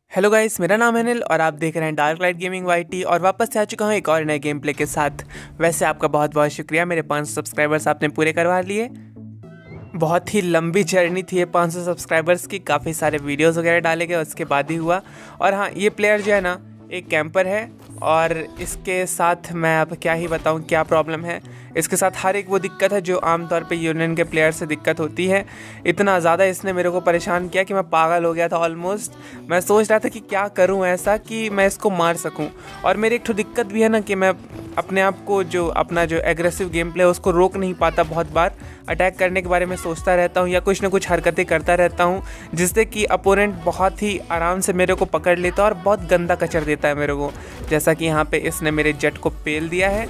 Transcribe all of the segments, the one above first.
Hello guys, मेरा नाम है अनिल और आप देख रहे हैं डार्क लाइट गेमिंग वाईटी और वापस से आ चुका हूँ एक और नए गेम प्ले के साथ। वैसे आपका बहुत बहुत शुक्रिया, मेरे 500 सब्सक्राइबर्स आपने पूरे करवा लिए। बहुत ही लंबी जर्नी थी ये 500 सब्सक्राइबर्स की, काफ़ी सारे वीडियोस वगैरह डाले गए, उसके बाद ही हुआ। और हाँ, ये प्लेयर जो है ना एक कैंपर है और इसके साथ मैं अब क्या ही बताऊँ क्या प्रॉब्लम है। इसके साथ हर एक वो दिक्कत है जो आमतौर पे यूनियन के प्लेयर से दिक्कत होती है। इतना ज़्यादा इसने मेरे को परेशान किया कि मैं पागल हो गया था ऑलमोस्ट। मैं सोच रहा था कि क्या करूं ऐसा कि मैं इसको मार सकूं। और मेरी एक तो दिक्कत भी है ना कि मैं अपने आप को अपना जो एग्रेसिव गेम प्ले है उसको रोक नहीं पाता। बहुत बार अटैक करने के बारे में सोचता रहता हूँ या कुछ ना कुछ हरकतें करता रहता हूँ जिससे कि अपोनेंट बहुत ही आराम से मेरे को पकड़ लेता है और बहुत गंदा कचर देता है मेरे को। जैसा कि यहाँ पे इसने मेरे जेट को पेल दिया है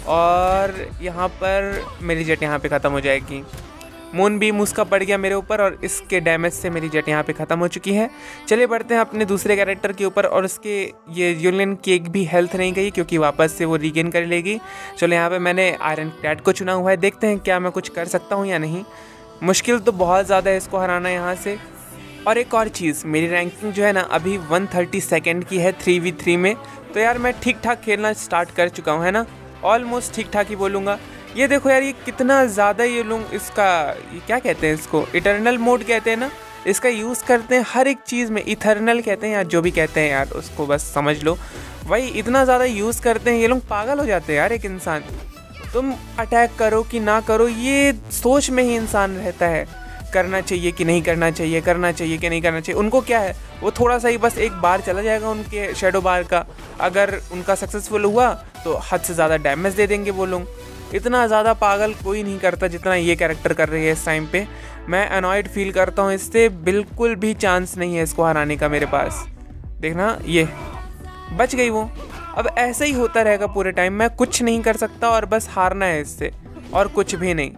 और यहाँ पर मेरी जेट यहाँ पे ख़त्म हो जाएगी। मून बीम उसका पड़ गया मेरे ऊपर और इसके डैमेज से मेरी जेट यहाँ पे ख़त्म हो चुकी है। चलिए बढ़ते हैं अपने दूसरे कैरेक्टर के ऊपर। और उसके ये यूनियन की एक भी हेल्थ नहीं गई क्योंकि वापस से वो रीगेन कर लेगी। चलो यहाँ पे मैंने आयरन कैट को चुना हुआ है, देखते हैं क्या मैं कुछ कर सकता हूँ या नहीं। मुश्किल तो बहुत ज़्यादा है इसको हराना यहाँ से। और एक और चीज़, मेरी रैंकिंग जो है ना अभी 132 की है 3v3 में। तो यार मैं ठीक ठाक खेलना स्टार्ट कर चुका हूँ, है ना, ऑलमोस्ट ठीक ठाक ही बोलूँगा। ये देखो यार, ये कितना ज़्यादा ये लोग इसका ये क्या कहते हैं, इसको इटर्नल मोड कहते हैं ना, इसका यूज़ करते हैं हर एक चीज़ में। इथर्नल कहते हैं या जो भी कहते हैं यार, उसको बस समझ लो। वही इतना ज़्यादा यूज़ करते हैं ये लोग, पागल हो जाते हैं यार। एक इंसान तुम अटैक करो कि ना करो, ये सोच में ही इंसान रहता है, करना चाहिए कि नहीं करना चाहिए, करना चाहिए कि नहीं करना चाहिए। उनको क्या है, वो थोड़ा सा ही बस एक बार चला जाएगा उनके शेडो बार का, अगर उनका सक्सेसफुल हुआ तो हद से ज़्यादा डैमेज दे देंगे वो लोग। इतना ज़्यादा पागल कोई नहीं करता जितना ये कैरेक्टर कर रही है इस टाइम पे। मैं अनॉयड फील करता हूँ इससे, बिल्कुल भी चांस नहीं है इसको हराने का मेरे पास। देखना, ये बच गई वो। अब ऐसे ही होता रहेगा पूरे टाइम, मैं कुछ नहीं कर सकता और बस हारना है इससे और कुछ भी नहीं।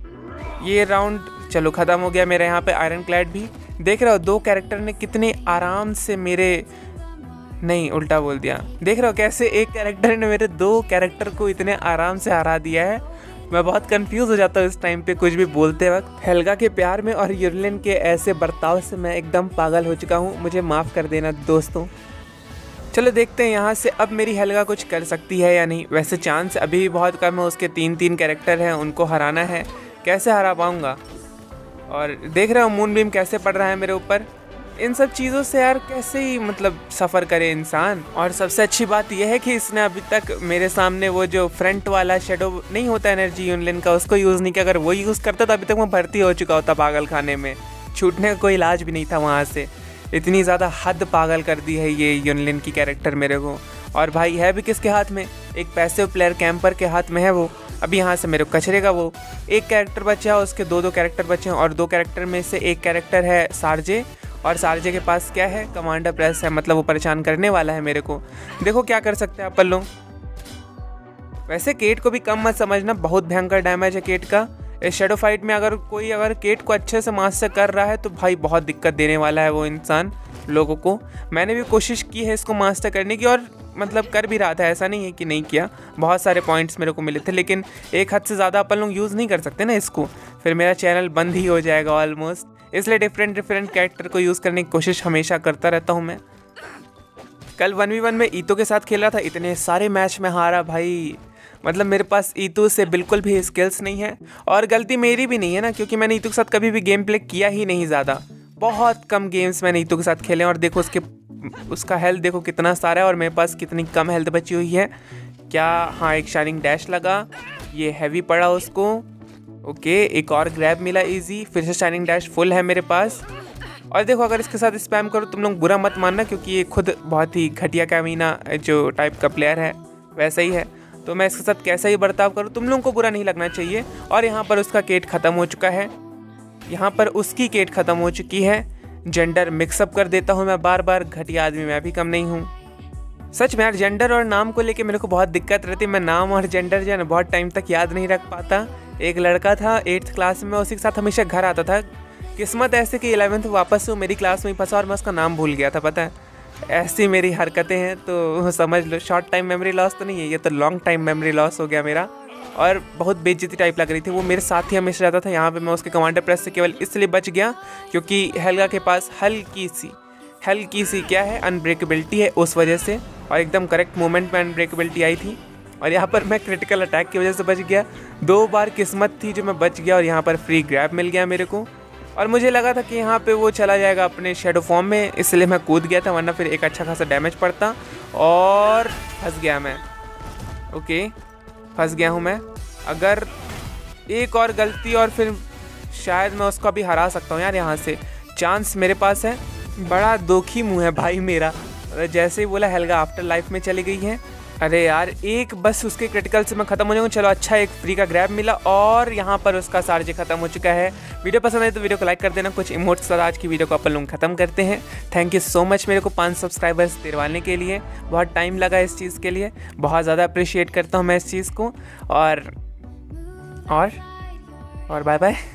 ये राउंड चलो ख़त्म हो गया मेरा। यहाँ पे आयरन क्लैड भी देख रहे हो, दो कैरेक्टर ने कितने आराम से मेरे, नहीं उल्टा बोल दिया, देख रहे हो कैसे एक कैरेक्टर ने मेरे दो कैरेक्टर को इतने आराम से हरा दिया है। मैं बहुत कंफ्यूज हो जाता हूँ इस टाइम पे कुछ भी बोलते वक्त। हेल्गा के प्यार में और यूर्लिन के ऐसे बर्ताव से मैं एकदम पागल हो चुका हूँ, मुझे माफ़ कर देना दोस्तों। चलो देखते हैं यहाँ से अब मेरी हेल्गा कुछ कर सकती है या नहीं। वैसे चांस अभी भी बहुत कम है, उसके 3 कैरेक्टर हैं, उनको हराना है। कैसे हरा पाऊँगा। और देख रहे हो मून बीम कैसे पड़ रहा है मेरे ऊपर। इन सब चीज़ों से यार कैसे ही मतलब सफ़र करे इंसान। और सबसे अच्छी बात यह है कि इसने अभी तक मेरे सामने वो जो फ्रंट वाला शेडो नहीं होता एनर्जी यूनियन का, उसको यूज़ नहीं किया। अगर वो यूज़ करता तो अभी तक मैं भर्ती हो चुका होता पागल खाने में, छूटने का कोई इलाज भी नहीं था वहाँ से। इतनी ज़्यादा हद पागल कर दी है ये यूनियन की कैरेक्टर मेरे को। और भाई है भी किसके हाथ में, एक पैसिव प्लेयर कैंपर के हाथ में है वो। अभी यहाँ से मेरे को कचरेगा वो। एक कैरेक्टर बचा है, उसके दो कैरेक्टर बचे हैं और 2 कैरेक्टर में से एक कैरेक्टर है सार्जे। और सार्जे के पास क्या है, कमांडर प्रेस है, मतलब वो परेशान करने वाला है मेरे को। देखो क्या कर सकते हैं अपन लोग। वैसे केट को भी कम मत समझना, बहुत भयंकर डैमेज है केट का। इस शेडो फाइट में अगर केट को अच्छे से मास्टर कर रहा है तो भाई बहुत दिक्कत देने वाला है वो इंसान लोगों को। मैंने भी कोशिश की है इसको मास्टर करने की और मतलब कर भी रहा था, ऐसा नहीं है कि नहीं किया। बहुत सारे पॉइंट्स मेरे को मिले थे, लेकिन एक हद से ज़्यादा अपन लोग यूज़ नहीं कर सकते ना इसको, फिर मेरा चैनल बंद ही हो जाएगा ऑलमोस्ट। इसलिए डिफरेंट कैरेक्टर को यूज़ करने की कोशिश हमेशा करता रहता हूँ मैं। कल 1v1 में ईतो के साथ खेला था, इतने सारे मैच में हारा भाई। मतलब मेरे पास ईतो से बिल्कुल भी स्किल्स नहीं है और गलती मेरी भी नहीं है ना, क्योंकि मैंने ईतो के साथ कभी भी गेम प्ले किया ही नहीं ज़्यादा। बहुत कम गेम्स मैंने ईतो के साथ खेले और देखो उसका हेल्थ देखो कितना सारा है और मेरे पास कितनी कम हेल्थ बची हुई है। क्या, हाँ एक शाइनिंग डैश लगा, ये हैवी पड़ा उसको। ओके, एक और ग्रैब मिला इजी, फिर से शाइनिंग डैश फुल है मेरे पास। और देखो अगर इसके साथ स्पैम करो तुम लोग बुरा मत मानना, क्योंकि ये खुद बहुत ही घटिया कैमीना जो टाइप का प्लेयर है वैसा ही है। तो मैं इसके साथ कैसा ही बर्ताव करूँ तुम लोगों को बुरा नहीं लगना चाहिए। और यहाँ पर उसका केट ख़त्म हो चुका है, यहाँ पर उसकी केट ख़त्म हो चुकी है। जेंडर मिक्सअप कर देता हूँ मैं बार बार, घटिया आदमी मैं भी कम नहीं हूँ। सच में यार जेंडर और नाम को लेके मेरे को बहुत दिक्कत रहती है। मैं नाम और जेंडर जो है ना बहुत टाइम तक याद नहीं रख पाता। एक लड़का था 8th क्लास में, उसी के साथ हमेशा घर आता था। किस्मत ऐसे कि 11th वापस से मेरी क्लास में ही फंसा और मैं उसका नाम भूल गया था, पता है। ऐसी मेरी हरकतें हैं तो समझ लो शॉर्ट टाइम मेमोरी लॉस तो नहीं है, ये तो लॉन्ग टाइम मेमोरी लॉस हो गया मेरा। और बहुत बेइज्जती टाइप लग रही थी। वो मेरे साथ ही हमेशा रहता था। यहाँ पे मैं उसके कमांडर प्रेस से केवल इसलिए बच गया क्योंकि हेल्गा के पास हल्की सी क्या है अनब्रेकेबिलिटी है उस वजह से, और एकदम करेक्ट मोमेंट में अनब्रेकेबिलिटी आई थी। और यहाँ पर मैं क्रिटिकल अटैक की वजह से बच गया। 2 बार किस्मत थी जो मैं बच गया और यहाँ पर फ्री ग्रैब मिल गया मेरे को। और मुझे लगा था कि यहाँ पे वो चला जाएगा अपने शेडो फॉर्म में, इसलिए मैं कूद गया था, वरना फिर एक अच्छा खासा डैमेज पड़ता। और फंस गया मैं। ओके, फंस गया हूँ मैं। अगर एक और गलती और फिर शायद मैं उसको अभी हरा सकता हूँ यार, यहाँ से चांस मेरे पास है। बड़ा दुखी मुँह है भाई मेरा। जैसे ही बोला हेल्गा आफ्टर लाइफ में चली गई है। अरे यार एक बस उसके क्रिटिकल से मैं ख़त्म हो जाऊँगा। चलो अच्छा एक फ्री का ग्रैब मिला और यहाँ पर उसका चार्ज ख़त्म हो चुका है। वीडियो पसंद आए तो वीडियो को लाइक कर देना। कुछ इमोट्स और आज की वीडियो को अपन लोग ख़त्म करते हैं। थैंक यू सो मच मेरे को 5 सब्सक्राइबर्स दिलवाने के लिए। बहुत टाइम लगा इस चीज़ के लिए, बहुत ज़्यादा अप्रिशिएट करता हूँ मैं इस चीज़ को। और बाय बाय।